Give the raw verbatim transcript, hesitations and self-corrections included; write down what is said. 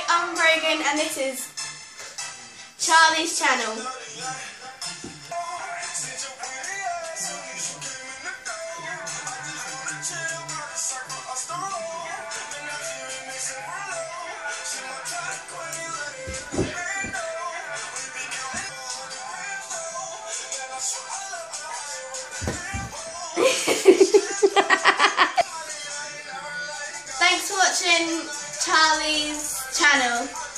I'm Brogan and this is Charlie's channel. Thanks for watching Charlie's channel.